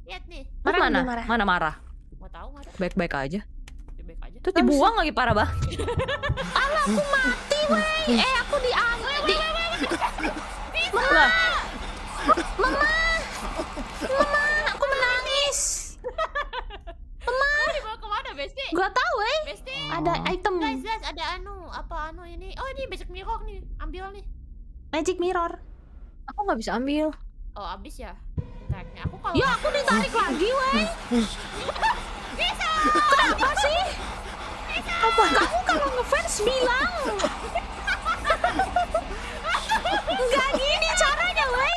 Lihat nih. Mana marah? Gak tahu marah. Baik-baik aja. Baik aja. Tuh dibuang lagi parah banget. Alah, aku mati, wey. Aku diambil. Lah, Mama, aku menangis. Kamu dibawa kemana, Besti? Gak tahu, wey. Besti. Ada item. Guys, ada apa ini? Oh, ini basic mirror nih. Ambil nih. Magic mirror. aku nggak bisa ambil. Oh, abis ya. Bentarnya aku kalau Ya, aku ditarik lagi, wey. bisa. Kenapa sih? Apa? Kamu kalau ngefans bilang. Enggak gini caranya, wey.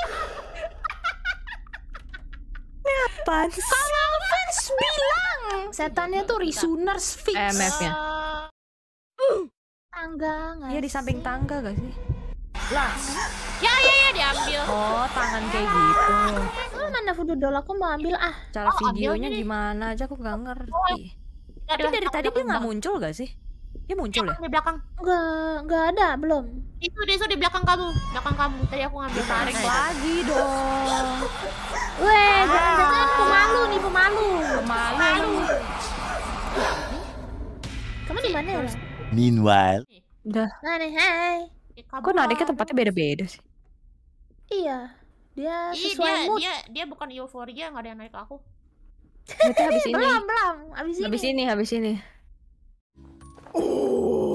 Apaan sih? Kalau ngefans bilang. Setannya tuh Risuners fix. MF-nya. Tangga nggak Iya di samping sih? tangga gak sih? Lah, Ya, diambil. oh tangan kayak gitu. Mana voodoo doll, aku mau ambil ah. Cara Oh, videonya ambil nih. gimana aja aku gak ngerti. Tapi dari tadi dia nggak muncul gak sih? Dia muncul ya? Di belakang. Enggak ada, belum. Itu di belakang kamu. Belakang kamu. Tadi aku ngambil Tarik tangan. lagi dong. Weh, jangan-jangan pemalu nih, pemalu. Malu. Kamu di mana ya? Meanwhile, Udah. Nah nih, hai. Kok nariknya tempatnya beda-beda sih? Iya, dia Ih, sesuai mood. dia bukan euforia, nggak ada yang naik ke aku. Berarti habis ini. Belum, abis ini. Habis ini.